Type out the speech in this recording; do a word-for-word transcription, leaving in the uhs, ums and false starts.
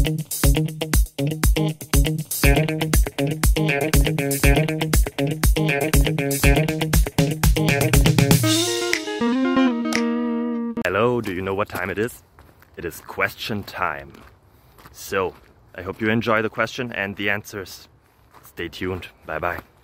Hello, do you know what time it is? It is question time. So, I hope you enjoy the question and the answers. Stay tuned. Bye bye.